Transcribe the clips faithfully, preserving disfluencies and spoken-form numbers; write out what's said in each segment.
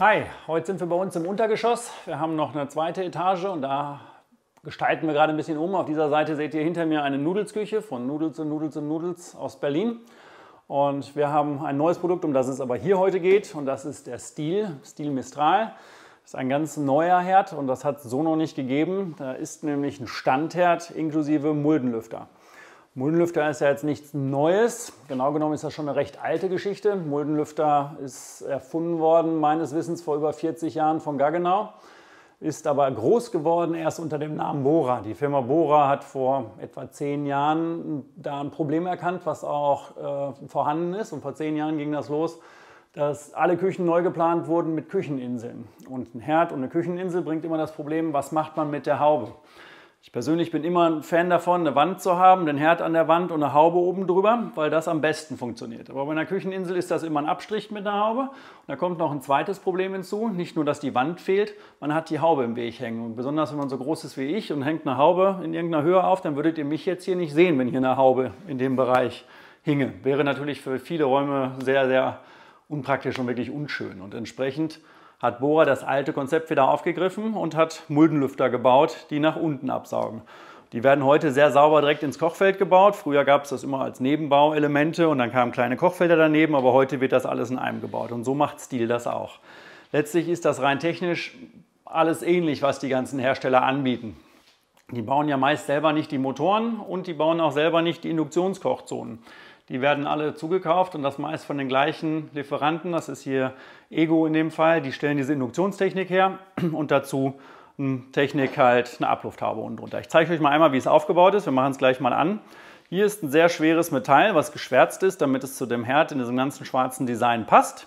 Hi, heute sind wir bei uns im Untergeschoss. Wir haben noch eine zweite Etage und da gestalten wir gerade ein bisschen um. Auf dieser Seite seht ihr hinter mir eine Nudelsküche von Nudels und Nudels und Nudels aus Berlin. Und wir haben ein neues Produkt, um das es aber hier heute geht, und das ist der Stihl, Stihl Mistral. Das ist ein ganz neuer Herd und das hat es so noch nicht gegeben. Da ist nämlich ein Standherd inklusive Muldenlüfter. Muldenlüfter ist ja jetzt nichts Neues. Genau genommen ist das schon eine recht alte Geschichte. Muldenlüfter ist erfunden worden, meines Wissens, vor über vierzig Jahren von Gaggenau. Ist aber groß geworden erst unter dem Namen Bora. Die Firma Bora hat vor etwa zehn Jahren da ein Problem erkannt, was auch äh, vorhanden ist. Und vor zehn Jahren ging das los, dass alle Küchen neu geplant wurden mit Kücheninseln. Und ein Herd und eine Kücheninsel bringt immer das Problem, was macht man mit der Haube? Ich persönlich bin immer ein Fan davon, eine Wand zu haben, den Herd an der Wand und eine Haube oben drüber, weil das am besten funktioniert. Aber bei einer Kücheninsel ist das immer ein Abstrich mit der Haube. Und da kommt noch ein zweites Problem hinzu. Nicht nur, dass die Wand fehlt, man hat die Haube im Weg hängen. Und besonders, wenn man so groß ist wie ich und hängt eine Haube in irgendeiner Höhe auf, dann würdet ihr mich jetzt hier nicht sehen, wenn hier eine Haube in dem Bereich hinge. Wäre natürlich für viele Räume sehr, sehr unpraktisch und wirklich unschön. Und entsprechend hat Bora das alte Konzept wieder aufgegriffen und hat Muldenlüfter gebaut, die nach unten absaugen. Die werden heute sehr sauber direkt ins Kochfeld gebaut. Früher gab es das immer als Nebenbauelemente und dann kamen kleine Kochfelder daneben, aber heute wird das alles in einem gebaut und so macht Stihl das auch. Letztlich ist das rein technisch alles ähnlich, was die ganzen Hersteller anbieten. Die bauen ja meist selber nicht die Motoren und die bauen auch selber nicht die Induktionskochzonen. Die werden alle zugekauft und das meist von den gleichen Lieferanten. Das ist hier Ego in dem Fall. Die stellen diese Induktionstechnik her und dazu eine Technik halt eine Ablufthaube unten drunter. Ich zeige euch mal einmal, wie es aufgebaut ist. Wir machen es gleich mal an. Hier ist ein sehr schweres Metall, was geschwärzt ist, damit es zu dem Herd in diesem ganzen schwarzen Design passt.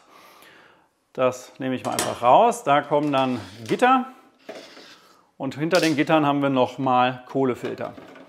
Das nehme ich mal einfach raus. Da kommen dann Gitter und hinter den Gittern haben wir nochmal Kohlefilter.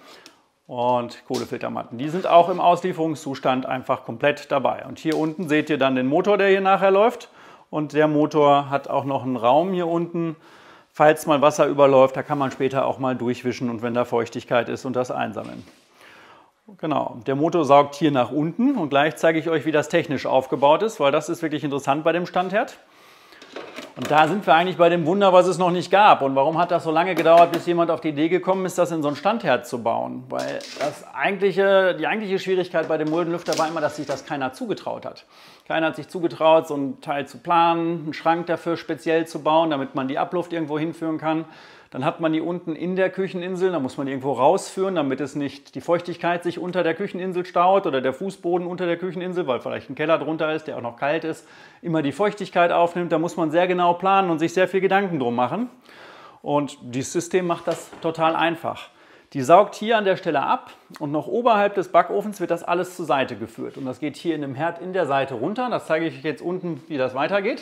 Und Kohlefiltermatten. Die sind auch im Auslieferungszustand einfach komplett dabei. Und hier unten seht ihr dann den Motor, der hier nachher läuft. Und der Motor hat auch noch einen Raum hier unten. Falls mal Wasser überläuft, da kann man später auch mal durchwischen und wenn da Feuchtigkeit ist und das einsammeln. Genau, der Motor saugt hier nach unten und gleich zeige ich euch, wie das technisch aufgebaut ist, weil das ist wirklich interessant bei dem Standherd. Und da sind wir eigentlich bei dem Wunder, was es noch nicht gab. Und warum hat das so lange gedauert, bis jemand auf die Idee gekommen ist, das in so einen Standherd zu bauen? Weil das eigentliche, die eigentliche Schwierigkeit bei dem Muldenlüfter war immer, dass sich das keiner zugetraut hat. Keiner hat sich zugetraut, so ein Teil zu planen, einen Schrank dafür speziell zu bauen, damit man die Abluft irgendwo hinführen kann. Dann hat man die unten in der Kücheninsel, da muss man die irgendwo rausführen, damit es nicht die Feuchtigkeit sich unter der Kücheninsel staut oder der Fußboden unter der Kücheninsel, weil vielleicht ein Keller drunter ist, der auch noch kalt ist, immer die Feuchtigkeit aufnimmt. Da muss man sehr genau planen und sich sehr viel Gedanken drum machen. Und dieses System macht das total einfach. Die saugt hier an der Stelle ab und noch oberhalb des Backofens wird das alles zur Seite geführt. Und das geht hier in dem Herd in der Seite runter. Das zeige ich euch jetzt unten, wie das weitergeht.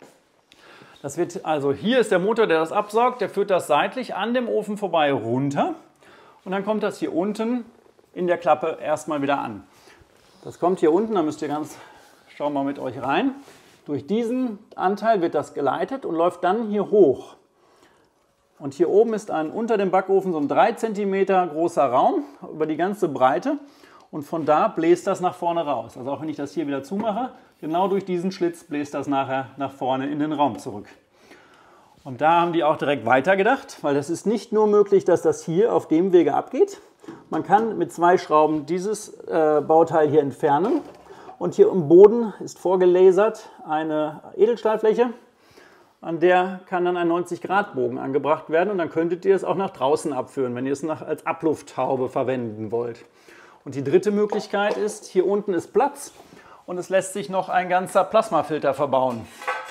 Das wird, also hier ist der Motor, der das absaugt, der führt das seitlich an dem Ofen vorbei runter und dann kommt das hier unten in der Klappe erstmal wieder an. Das kommt hier unten, da müsst ihr ganz, schauen wir mal mit euch rein. Durch diesen Anteil wird das geleitet und läuft dann hier hoch. Und hier oben ist ein, unter dem Backofen so ein drei Zentimeter großer Raum über die ganze Breite und von da bläst das nach vorne raus. Also auch wenn ich das hier wieder zumache, genau durch diesen Schlitz bläst das nachher nach vorne in den Raum zurück. Und da haben die auch direkt weitergedacht, weil das ist nicht nur möglich, dass das hier auf dem Wege abgeht. Man kann mit zwei Schrauben dieses äh, Bauteil hier entfernen und hier im Boden ist vorgelasert eine Edelstahlfläche, an der kann dann ein neunzig Grad Bogen angebracht werden und dann könntet ihr es auch nach draußen abführen, wenn ihr es nach, als Ablufthaube verwenden wollt. Und die dritte Möglichkeit ist, hier unten ist Platz und es lässt sich noch ein ganzer Plasmafilter verbauen.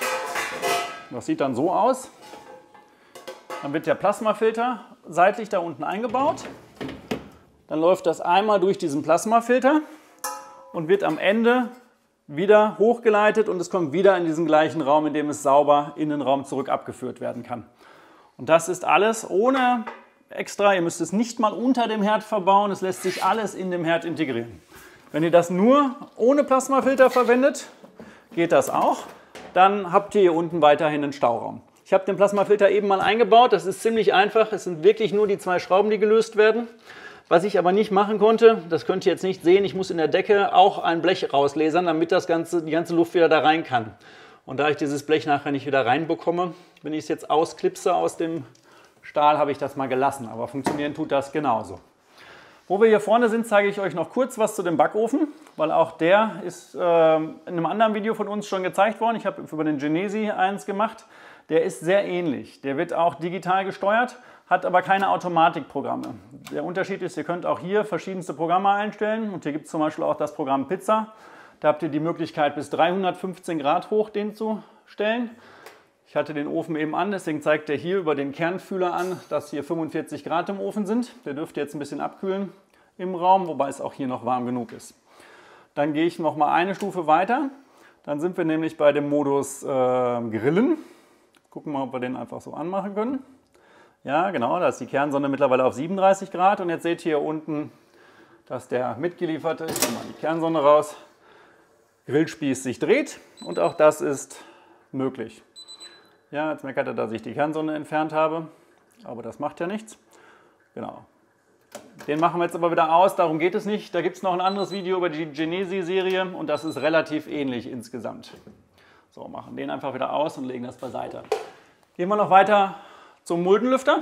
Das sieht dann so aus. Dann wird der Plasmafilter seitlich da unten eingebaut. Dann läuft das einmal durch diesen Plasmafilter und wird am Ende wieder hochgeleitet und es kommt wieder in diesen gleichen Raum, in dem es sauber in den Raum zurück abgeführt werden kann. Und das ist alles ohne extra, ihr müsst es nicht mal unter dem Herd verbauen, es lässt sich alles in dem Herd integrieren. Wenn ihr das nur ohne Plasmafilter verwendet, geht das auch. Dann habt ihr hier unten weiterhin einen Stauraum. Ich habe den Plasmafilter eben mal eingebaut, das ist ziemlich einfach, es sind wirklich nur die zwei Schrauben, die gelöst werden. Was ich aber nicht machen konnte, das könnt ihr jetzt nicht sehen, ich muss in der Decke auch ein Blech rauslasern, damit das ganze, die ganze Luft wieder da rein kann. Und da ich dieses Blech nachher nicht wieder reinbekomme, wenn ich es jetzt ausklipse aus dem Stahl, habe ich das mal gelassen. Aber funktionieren tut das genauso. Wo wir hier vorne sind, zeige ich euch noch kurz was zu dem Backofen, weil auch der ist äh, in einem anderen Video von uns schon gezeigt worden. Ich habe über den Genesi eins gemacht. Der ist sehr ähnlich. Der wird auch digital gesteuert, hat aber keine Automatikprogramme. Der Unterschied ist, ihr könnt auch hier verschiedenste Programme einstellen. Und hier gibt es zum Beispiel auch das Programm Pizza. Da habt ihr die Möglichkeit, bis dreihundertfünfzehn Grad hoch den zu stellen. Ich hatte den Ofen eben an, deswegen zeigt er hier über den Kernfühler an, dass hier fünfundvierzig Grad im Ofen sind. Der dürfte jetzt ein bisschen abkühlen im Raum, wobei es auch hier noch warm genug ist. Dann gehe ich noch mal eine Stufe weiter. Dann sind wir nämlich bei dem Modus äh, Grillen. Gucken wir mal, ob wir den einfach so anmachen können. Ja, genau, da ist die Kernsonde mittlerweile auf siebenunddreißig Grad. Und jetzt seht ihr hier unten, dass der mitgelieferte, ich nehme mal die Kernsonde raus, Grillspieß sich dreht. Und auch das ist möglich. Ja, jetzt meckert er, dass ich die Kernsonde entfernt habe, aber das macht ja nichts. Genau. Den machen wir jetzt aber wieder aus, darum geht es nicht. Da gibt es noch ein anderes Video über die Genesi-Serie und das ist relativ ähnlich insgesamt. So, machen den einfach wieder aus und legen das beiseite. Gehen wir noch weiter zum Muldenlüfter.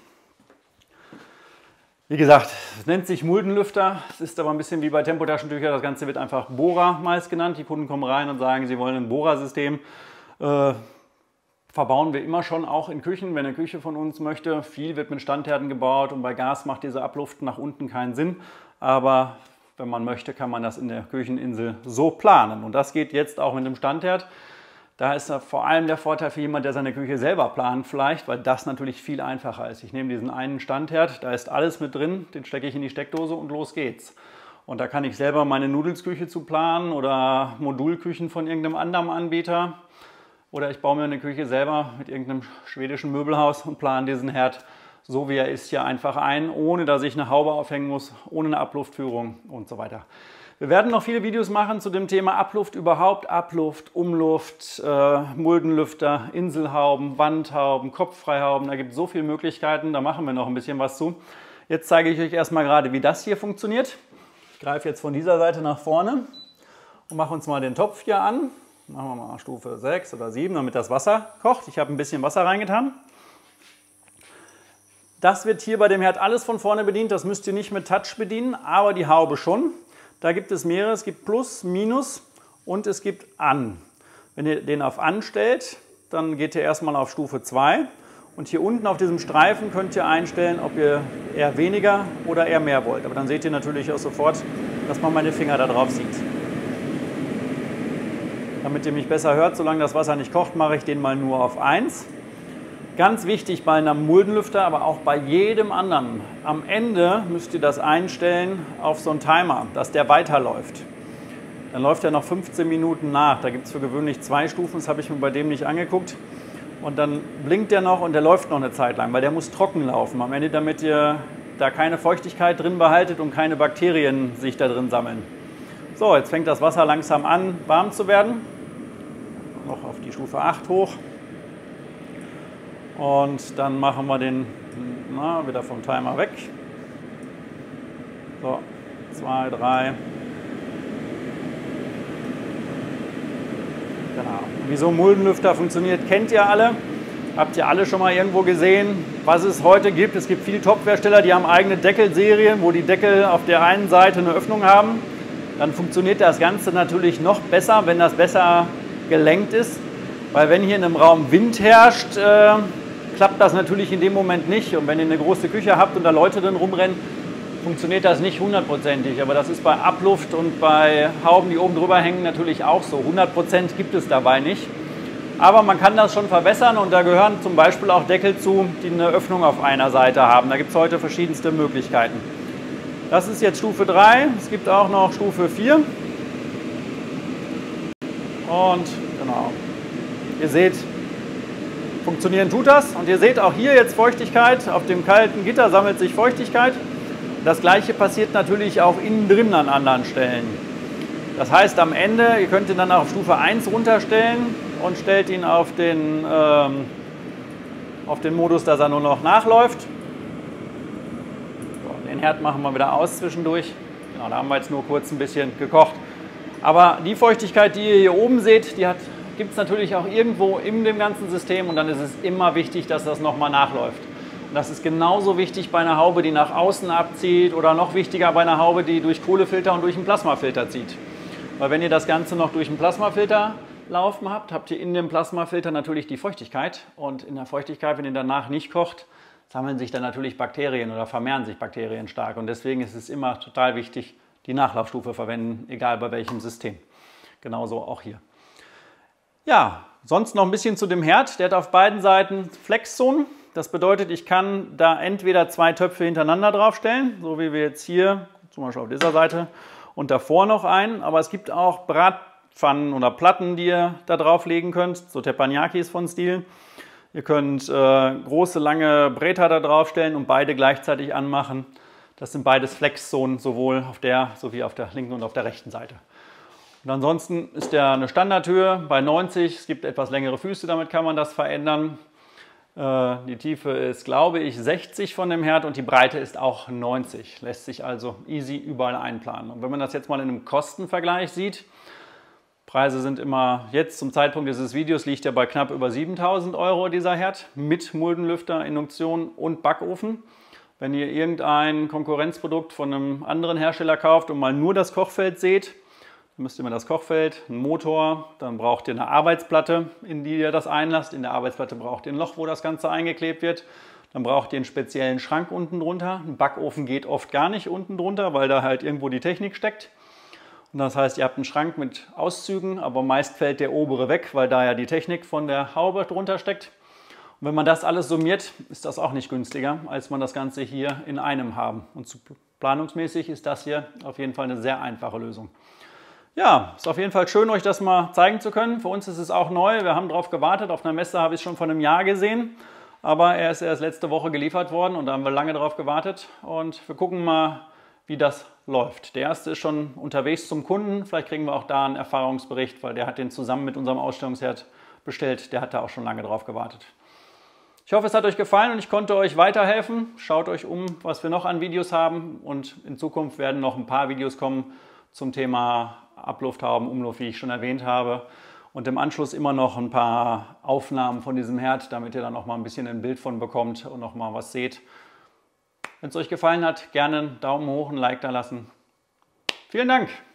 Wie gesagt, es nennt sich Muldenlüfter, es ist aber ein bisschen wie bei Tempotaschentücher. Das Ganze wird einfach Bohrer meist genannt. Die Kunden kommen rein und sagen, sie wollen ein Bohrersystem. Äh, Verbauen wir immer schon auch in Küchen, wenn eine Küche von uns möchte. Viel wird mit Standherden gebaut und bei Gas macht diese Abluft nach unten keinen Sinn. Aber wenn man möchte, kann man das in der Kücheninsel so planen. Und das geht jetzt auch mit dem Standherd. Da ist vor allem der Vorteil für jemanden, der seine Küche selber plant vielleicht, weil das natürlich viel einfacher ist. Ich nehme diesen einen Standherd, da ist alles mit drin, den stecke ich in die Steckdose und los geht's. Und da kann ich selber meine Nudelsküche zu planen oder Modulküchen von irgendeinem anderen Anbieter. Oder ich baue mir eine Küche selber mit irgendeinem schwedischen Möbelhaus und plane diesen Herd so wie er ist hier einfach ein, ohne dass ich eine Haube aufhängen muss, ohne eine Abluftführung und so weiter. Wir werden noch viele Videos machen zu dem Thema Abluft überhaupt, Abluft, Umluft, äh, Muldenlüfter, Inselhauben, Wandhauben, Kopffreihauben, da gibt es so viele Möglichkeiten, da machen wir noch ein bisschen was zu. Jetzt zeige ich euch erstmal gerade, wie das hier funktioniert. Ich greife jetzt von dieser Seite nach vorne und mache uns mal den Topf hier an. Machen wir mal Stufe sechs oder sieben, damit das Wasser kocht. Ich habe ein bisschen Wasser reingetan. Das wird hier bei dem Herd alles von vorne bedient. Das müsst ihr nicht mit Touch bedienen, aber die Haube schon. Da gibt es mehrere. Es gibt Plus, Minus und es gibt An. Wenn ihr den auf An stellt, dann geht ihr erstmal auf Stufe zwei. Und hier unten auf diesem Streifen könnt ihr einstellen, ob ihr eher weniger oder eher mehr wollt. Aber dann seht ihr natürlich auch sofort, dass man meine Finger da drauf sieht. Damit ihr mich besser hört, solange das Wasser nicht kocht, mache ich den mal nur auf eins. Ganz wichtig bei einem Muldenlüfter, aber auch bei jedem anderen. Am Ende müsst ihr das einstellen auf so einen Timer, dass der weiterläuft. Dann läuft er noch fünfzehn Minuten nach. Da gibt es für gewöhnlich zwei Stufen, das habe ich mir bei dem nicht angeguckt. Und dann blinkt der noch und der läuft noch eine Zeit lang, weil der muss trocken laufen. Am Ende, damit ihr da keine Feuchtigkeit drin behaltet und keine Bakterien sich da drin sammeln. So, jetzt fängt das Wasser langsam an, warm zu werden. Noch auf die Stufe acht hoch. Und dann machen wir den na, wieder vom Timer weg. So, zwei, drei. Genau. Wie so ein Muldenlüfter funktioniert, kennt ihr alle. Habt ihr alle schon mal irgendwo gesehen, was es heute gibt. Es gibt viele Topfhersteller, die haben eigene Deckelserien, wo die Deckel auf der einen Seite eine Öffnung haben. Dann funktioniert das Ganze natürlich noch besser, wenn das besser gelenkt ist. Weil wenn hier in einem Raum Wind herrscht, äh, klappt das natürlich in dem Moment nicht. Und wenn ihr eine große Küche habt und da Leute drin rumrennen, funktioniert das nicht hundertprozentig. Aber das ist bei Abluft und bei Hauben, die oben drüber hängen, natürlich auch so. hundert Prozent gibt es dabei nicht. Aber man kann das schon verbessern und da gehören zum Beispiel auch Deckel zu, die eine Öffnung auf einer Seite haben. Da gibt es heute verschiedenste Möglichkeiten. Das ist jetzt Stufe drei. Es gibt auch noch Stufe vier. Und genau, ihr seht, funktionieren tut das. Und ihr seht auch hier jetzt Feuchtigkeit. Auf dem kalten Gitter sammelt sich Feuchtigkeit. Das gleiche passiert natürlich auch innen drin an anderen Stellen. Das heißt am Ende, ihr könnt ihn dann auf Stufe eins runterstellen und stellt ihn auf den, ähm, auf den Modus, dass er nur noch nachläuft. So, den Herd machen wir wieder aus zwischendurch. Genau, da haben wir jetzt nur kurz ein bisschen gekocht. Aber die Feuchtigkeit, die ihr hier oben seht, die hat gibt es natürlich auch irgendwo in dem ganzen System und dann ist es immer wichtig, dass das nochmal nachläuft. Und das ist genauso wichtig bei einer Haube, die nach außen abzieht oder noch wichtiger bei einer Haube, die durch Kohlefilter und durch einen Plasmafilter zieht. Weil wenn ihr das Ganze noch durch einen Plasmafilter laufen habt, habt ihr in dem Plasmafilter natürlich die Feuchtigkeit und in der Feuchtigkeit, wenn ihr danach nicht kocht, sammeln sich dann natürlich Bakterien oder vermehren sich Bakterien stark und deswegen ist es immer total wichtig, die Nachlaufstufe verwenden, egal bei welchem System. Genauso auch hier. Ja, sonst noch ein bisschen zu dem Herd. Der hat auf beiden Seiten Flexzonen. Das bedeutet, ich kann da entweder zwei Töpfe hintereinander draufstellen, so wie wir jetzt hier, zum Beispiel auf dieser Seite, und davor noch einen. Aber es gibt auch Bratpfannen oder Platten, die ihr da drauflegen könnt, so Teppanyakis von Stihl. Ihr könnt äh, große, lange Bretter da draufstellen und beide gleichzeitig anmachen. Das sind beides Flexzonen, sowohl auf der sowie auf der linken und auf der rechten Seite. Und ansonsten ist der eine Standardhöhe bei neunzig. Es gibt etwas längere Füße, damit kann man das verändern. Die Tiefe ist, glaube ich, sechzig von dem Herd und die Breite ist auch neunzig. Lässt sich also easy überall einplanen. Und wenn man das jetzt mal in einem Kostenvergleich sieht, Preise sind immer, jetzt zum Zeitpunkt dieses Videos liegt er bei knapp über siebentausend Euro dieser Herd mit Muldenlüfter, Induktion und Backofen. Wenn ihr irgendein Konkurrenzprodukt von einem anderen Hersteller kauft und mal nur das Kochfeld seht, dann müsst ihr mal das Kochfeld, einen Motor, dann braucht ihr eine Arbeitsplatte, in die ihr das einlasst. In der Arbeitsplatte braucht ihr ein Loch, wo das Ganze eingeklebt wird. Dann braucht ihr einen speziellen Schrank unten drunter. Ein Backofen geht oft gar nicht unten drunter, weil da halt irgendwo die Technik steckt. Und das heißt, ihr habt einen Schrank mit Auszügen, aber meist fällt der obere weg, weil da ja die Technik von der Haube drunter steckt. Und wenn man das alles summiert, ist das auch nicht günstiger, als man das Ganze hier in einem haben. Und zu planungsmäßig ist das hier auf jeden Fall eine sehr einfache Lösung. Ja, ist auf jeden Fall schön, euch das mal zeigen zu können. Für uns ist es auch neu. Wir haben darauf gewartet. Auf einer Messe habe ich es schon vor einem Jahr gesehen. Aber er ist erst letzte Woche geliefert worden und da haben wir lange darauf gewartet. Und wir gucken mal, wie das läuft. Der erste ist schon unterwegs zum Kunden. Vielleicht kriegen wir auch da einen Erfahrungsbericht, weil der hat den zusammen mit unserem Ausstellungsherd bestellt. Der hat da auch schon lange drauf gewartet. Ich hoffe, es hat euch gefallen und ich konnte euch weiterhelfen. Schaut euch um, was wir noch an Videos haben. Und in Zukunft werden noch ein paar Videos kommen zum Thema Ablufthauben, Umluft, wie ich schon erwähnt habe. Und im Anschluss immer noch ein paar Aufnahmen von diesem Herd, damit ihr dann noch mal ein bisschen ein Bild von bekommt und noch mal was seht. Wenn es euch gefallen hat, gerne einen Daumen hoch, ein Like da lassen. Vielen Dank!